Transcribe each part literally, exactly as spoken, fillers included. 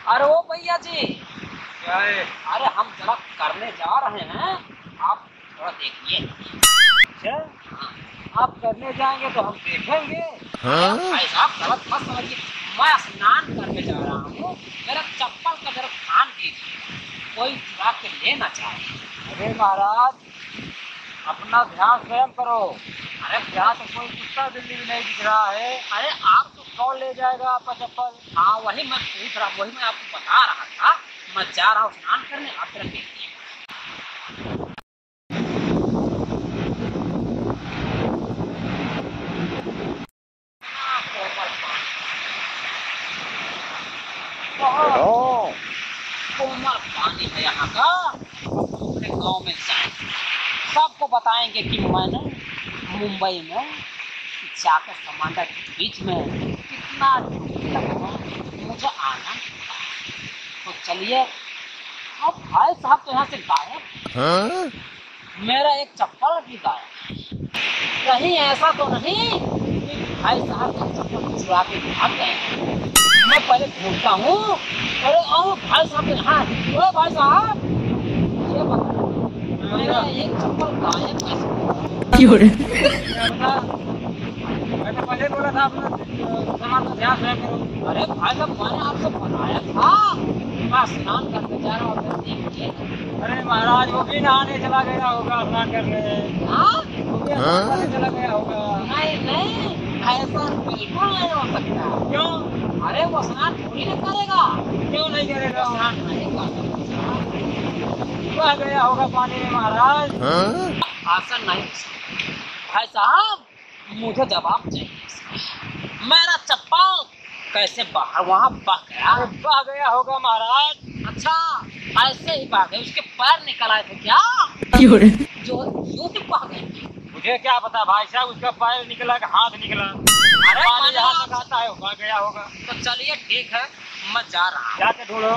अरे ओ भैया जी, क्या है? अरे हम जरा करने जा रहे हैं, आप थोड़ा देखिए। अच्छा, हाँ, आप करने जाएंगे तो हम देखेंगे। हाँ? भाई साहब गलत मत समझिए, मैं स्नान करने जा रहा हूँ, मेरा चप्पल का जरा ध्यान दीजिए, कोई चुरा के ले ना जाए। अरे महाराज, अपना ध्यान स्वयं करो। अरे यहाँ तो कोई कुत्ता बिल्ली भी नहीं दिख रहा है। अरे आप तो, कौन ले जाएगा आपका चप्पल? हाँ वही मैं पूछ रहा, वही मैं आपको बता रहा था, मैं जा रहा हूँ स्नान करने, आप जरा देखिए। ओ, कोमल पानी है यहाँ का, अपने गांव में जाए सबको बताएंगे कि मैंने मुंबई में जाकर समंदर के बीच में कितना डुबकी लगा, मुझे आनंद। तो चलिए, अब भाई साहब तो यहाँ से गायब, हाँ? मेरा एक चप्पल भी गायब। कहीं ऐसा तो नहीं कि भाई साहब का चप्पल चुरा के भाग गए। मैं पहले ढूंढता हूँ। अरे ओ भाई साहब यहाँ, ओ भाई साहब ये बताओ, मेरा एक चप्पल गायब कैसे? मैं तो पहले बोला था अपना सामान का ध्यान स्वयं करो। अरे भाई साहब मैंने आपसे बताया था, मैं स्नान करने जा रहा हूँ, देखिए। अरे महाराज, वो भी नहाने चला गया होगा स्नान करने। हाँ? वो भी स्नान करने चला गया होगा। नहीं नहीं, ऐसा बिल्कुल नहीं हो सकता। क्यों? अरे वो स्नान थोड़ी ना करेगा। क्यों नहीं करेगा? स्नान नहीं करेगा, बह गया होगा पानी में महाराज। हाँ? ऐसा नहीं हो सकता। भाई साहब मुझे जवाब चाहिए, मेरा चप्पल कैसे बाहर वहाँ बह गया? अरे बह गया होगा महाराज। अच्छा, ऐसे ही बह गए, उसके पैर निकल आए थे क्या? जो यूं ही बह गए? मुझे क्या पता भाई साहब, उसका पैर निकला कि हाथ निकला। अरे पानी मैंने जहाँ आप- तक आता है बह गया होगा। तो चलिए ठीक है, मैं जा रहा हूँ। जाके ढूंढो।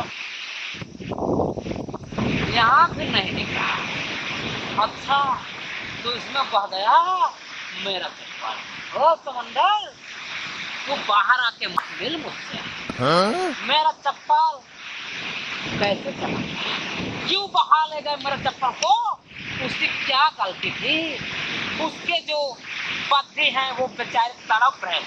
यहाँ भी नहीं निकला। अच्छा, तो इसमें बह गया मेरा चप्पल। ओ समंदर, तू बाहर आके मिल मुझसे। हाँ? मेरा चप्पल कैसे चला, क्यों बहा ले गए मेरे चप्पल को? उसकी क्या गलती थी? उसके जो पति हैं वो बेचारे तड़प रहे,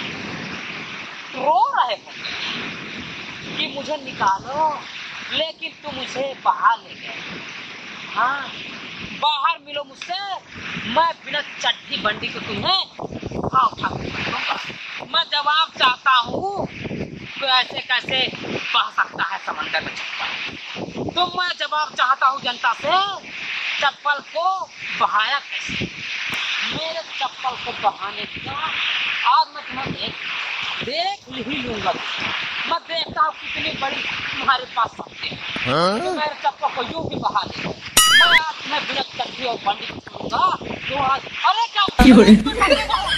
रो रहे होंगे कि मुझे निकालो, लेकिन तुम मुझे बहा ले गए। हाँ, बाहर मिलो मुझसे, मैं बिना चट्टी बंडी के तुम्हें उठा उठा के मारूंगा। मैं जवाब चाहता हूँ, तो ऐसे कैसे बह सकता है समंदर में चप्पल? तो मैं जवाब चाहता हूँ जनता से, चप्पल को बहाया कैसे? मेरे चप्पल को बहाने का आज मैं तुम्हें देख देख ही लूंगा। मैं देखता हूँ कितनी बड़ी तुम्हारे पास शक्ति है। हाँ? तो मेरे चप्पल को यूं भी बहा दे, मैं आज तुम्हें बिना चट्टी और बंडी छोड़ूंगा। तो आज अरे क्या